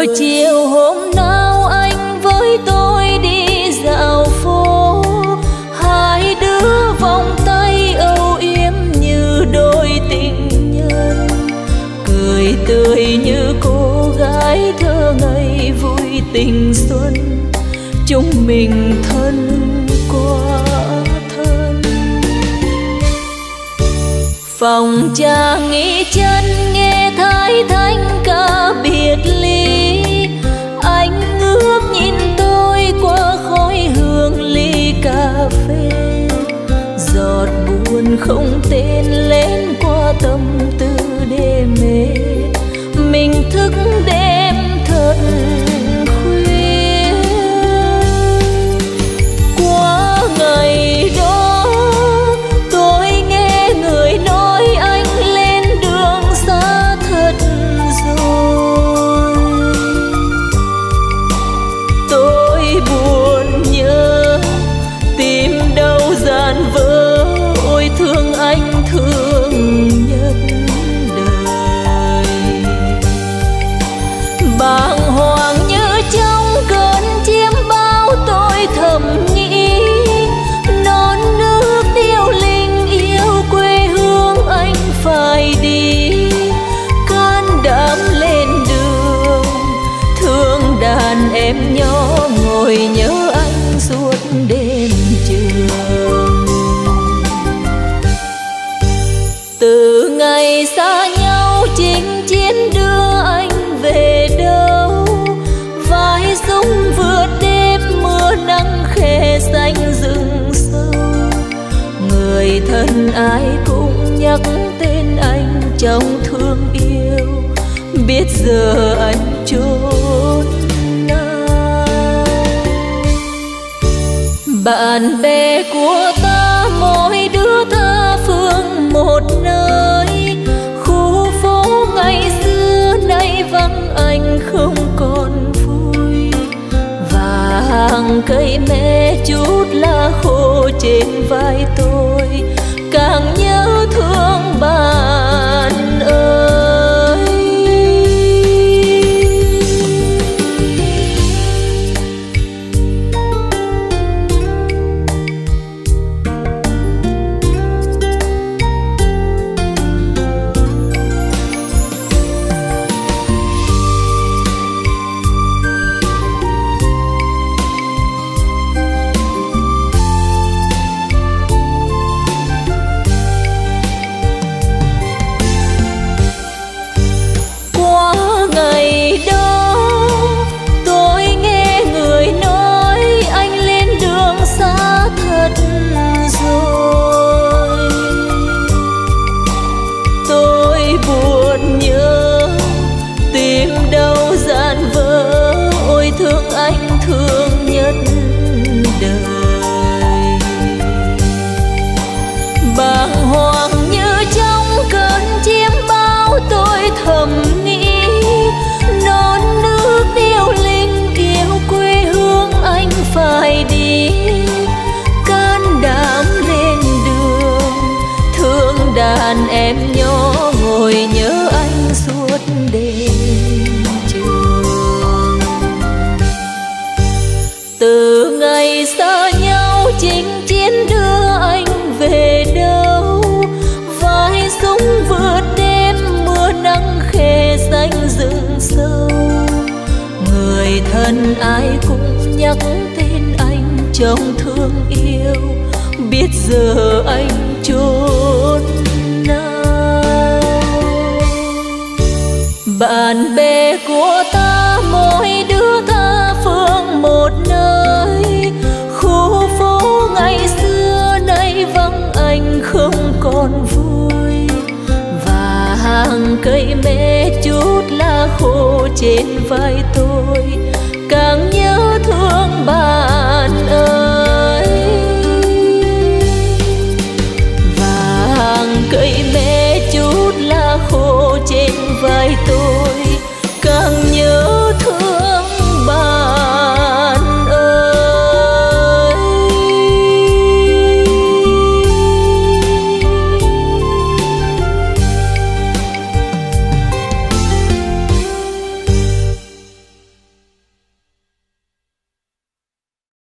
chiều hôm nào anh với tôi đi dạo phố, hai đứa vòng tay âu yếm như đôi tình nhân, cười tươi như cô gái thơ ngây vui tình xuân, chúng mình thân quá thân. Phòng trà nghỉ chân nghe thái thanh ca biệt ly, anh ngước nhìn tôi qua khói hương ly cà phê, giọt buồn không tên lên qua tâm tư đê mê, mình thức đêm thật khuya. Qua ngày đó tôi nghe người nói anh lên đường xa thật rồi, tôi buồn nhớ tìm đâu dàn vỡ, ôi thương anh thương nhất đời. Bàng hoàng như trong cơn chiêm bao tôi thầm nghĩ, non nước tiêu linh yêu quê hương anh phải đi, can đảm lên đường thương đàn em nhỏ ngồi nhớ anh suốt đêm trường. Từ ngày xa nhau chinh chiến đưa anh về đâu, vai súng vượt đêm mưa nắng khe xanh rừng sâu, người thân ai cũng nhắc tên anh trong thương yêu, biết giờ anh chốn nào. Bạn bè của ta mỗi đứa tha phương một nơi, khu phố ngày xưa nay vắng anh không còn vui, và hàng cây me chút lá khô trên vai tôi càng nhớ thương bạn ơi. Thầm nghĩ non nước tiêu linh yêu quê hương anh phải đi, can đảm lên đường thương đàn em nhỏ ngồi nhớ anh suốt đêm trường. Từ ngày xa nhau chinh chiến đưa anh về đâu, vai súng vượt đêm mưa nắng khe xanh rừng sâu, người thân ai cũng nhắc tên anh trong thương yêu, biết giờ anh chốn nào. Bạn bè của ta mỗi đứa tha phương một nơi, khu phố ngày xưa nay vắng anh không còn vui, và hàng cây me chút lá khô trên vai tôi càng nhớ thương bạn ơi. Và hàng cây me chút lá khô trên vai tôi